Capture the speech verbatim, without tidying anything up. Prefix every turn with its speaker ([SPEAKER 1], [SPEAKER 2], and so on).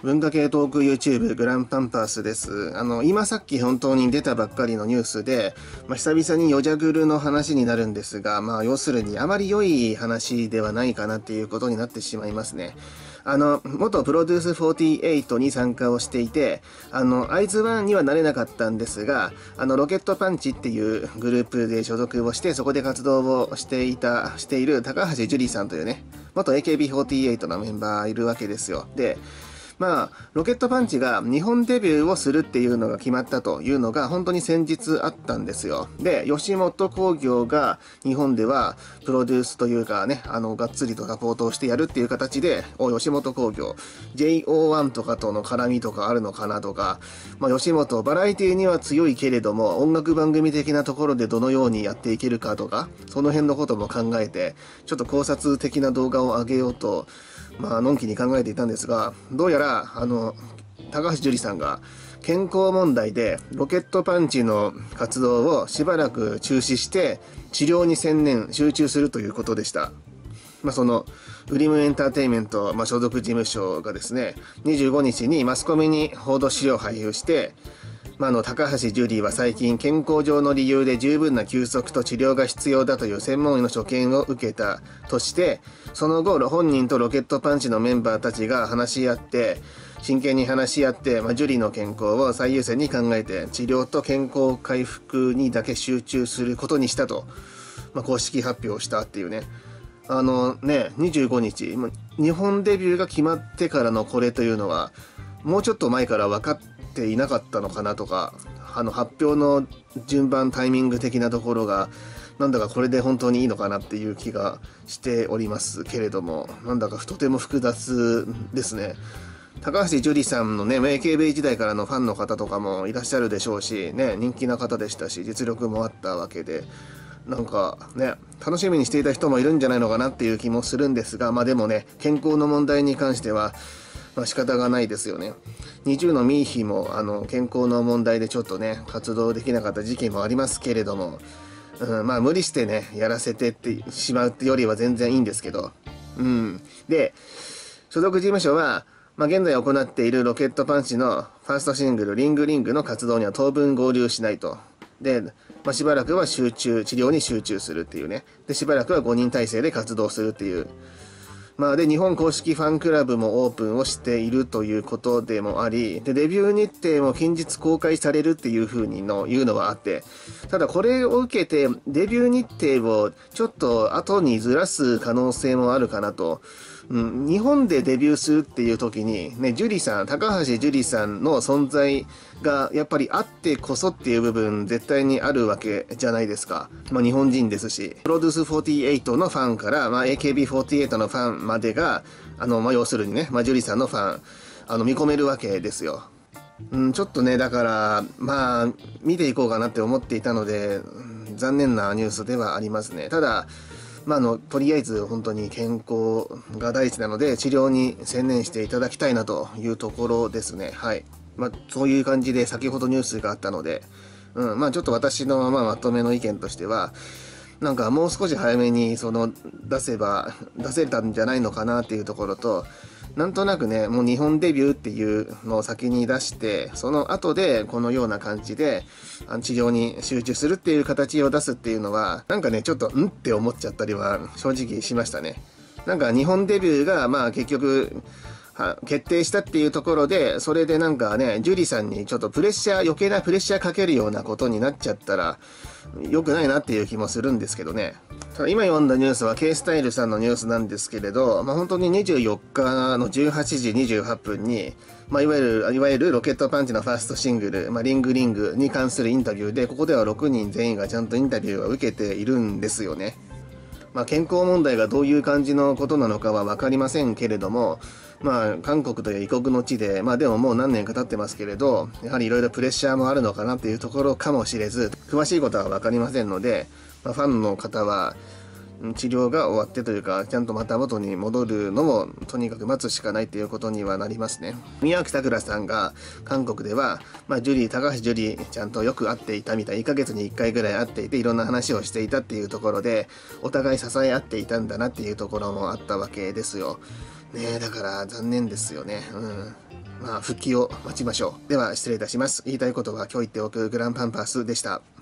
[SPEAKER 1] 文化系トーク YouTube グランパンパースです。あの、今さっき本当に出たばっかりのニュースで、まあ、久々にヨジャグルの話になるんですが、まあ、要するにあまり良い話ではないかなっていうことになってしまいますね。あの、元プロデュースフォーティーエイトに参加をしていて、あの、アイズワンにはなれなかったんですが、あの、ロケットパンチっていうグループで所属をして、そこで活動をしていた、している高橋樹里さんというね、元 エーケービーフォーティーエイト のメンバーいるわけですよ。で、まあ、ロケットパンチが日本デビューをするっていうのが決まったというのが本当に先日あったんですよ。で、吉本興業が日本ではプロデュースというかね、あの、がっつりとサポートをしてやるっていう形で、お、吉本興業、ジェイオーワン とかとの絡みとかあるのかなとか、まあ、吉本、バラエティには強いけれども、音楽番組的なところでどのようにやっていけるかとか、その辺のことも考えて、ちょっと考察的な動画を上げようと、まあ、のんきに考えていたんですが、どうやら、あの、高橋樹里さんが健康問題でロケットパンチの活動をしばらく中止して治療に専念、集中するということでした。まあ、その、ウリムエンターテインメント、まあ、所属事務所がですね、にじゅうごにちにマスコミに報道資料を配布して、まあ、あの高橋樹里は最近健康上の理由で十分な休息と治療が必要だという専門医の所見を受けたとして、その後本人とロケットパンチのメンバーたちが話し合って真剣に話し合って、まあ、樹里の健康を最優先に考えて治療と健康回復にだけ集中することにしたと、まあ、公式発表したっていうね。あのね、にじゅうごにち日本デビューが決まってからのこれというのはもうちょっと前から分かっていなかったのかなとか、あの発表の順番タイミング的なところがなんだかこれで本当にいいのかなっていう気がしておりますけれども、なんだかとても複雑ですね。高橋樹里さんのね、エーケービー 時代からのファンの方とかもいらっしゃるでしょうしね、人気な方でしたし実力もあったわけで、なんかね、楽しみにしていた人もいるんじゃないのかなっていう気もするんですが、まあでもね、健康の問題に関してはまあ仕方がないですよね。にじゅうのミーヒもあの健康の問題でちょっとね活動できなかった時期もありますけれども、うん、まあ無理してねやらせてってしまうってよりは全然いいんですけど、うん、で所属事務所は、まあ、現在行っているロケットパンチのファーストシングルリングリングの活動には当分合流しないと。で、まあ、しばらくは集中治療に集中するっていうね。でしばらくはごにん体制で活動するっていう。まあで、日本公式ファンクラブもオープンをしているということでもあり、で、デビュー日程も近日公開されるっていう風にの言うのはあって、ただこれを受けてデビュー日程をちょっと後にずらす可能性もあるかなと。うん、日本でデビューするっていう時に、ね、樹里さん、高橋樹里さんの存在がやっぱりあってこそっていう部分絶対にあるわけじゃないですか。まあ日本人ですし、プロデュースフォーティーエイトのファンから、まあ エーケービーフォーティーエイト のファンまでが、あの、まあ要するにね、まあ樹里さんのファン、あの、見込めるわけですよ。うん、ちょっとね、だから、まあ、見ていこうかなって思っていたので、うん、残念なニュースではありますね。ただ、まあ、あの、とりあえず本当に健康が第一なので治療に専念していただきたいなというところですね。はい。まあ、そういう感じで先ほどニュースがあったので、うん、まあちょっと私のまあまとめの意見としては、なんかもう少し早めにその出せば、出せたんじゃないのかなっていうところと、なんとなくね、もう日本デビューっていうのを先に出して、その後でこのような感じで治療に集中するっていう形を出すっていうのは、なんかね、ちょっとんって思っちゃったりは正直しましたね。なんか日本デビューがまあ結局、決定したっていうところで、それでなんかね、樹里さんにちょっとプレッシャー、余計なプレッシャーかけるようなことになっちゃったら、良くないなっていう気もするんですけどね。ただ今読んだニュースは K スタイルさんのニュースなんですけれど、まあ本当ににじゅうよっかのじゅうはちじにじゅうはっぷんに、まあいわゆる、いわゆるロケットパンチのファーストシングル、まあリングリングに関するインタビューで、ここではろくにん全員がちゃんとインタビューを受けているんですよね。まあ、健康問題がどういう感じのことなのかは分かりませんけれども、まあ、韓国という異国の地で、まあでももう何年か経ってますけれど、やはりいろいろプレッシャーもあるのかなっていうところかもしれず、詳しいことは分かりませんので、まあ、ファンの方は、治療が終わってというか、ちゃんとまた元に戻るのも、とにかく待つしかないっていうことにはなりますね。宮脇さくらさんが韓国では、まあ、ジュリー、高橋ジュリー、ちゃんとよく会っていたみたい、いっかげつにいっかいぐらい会っていて、いろんな話をしていたっていうところで、お互い支え合っていたんだなっていうところもあったわけですよ。ねえ、だから残念ですよね。うん。 まあ、復帰を待ちましょう。では失礼いたします。言いたいことは今日言っておくグランパンパスでした。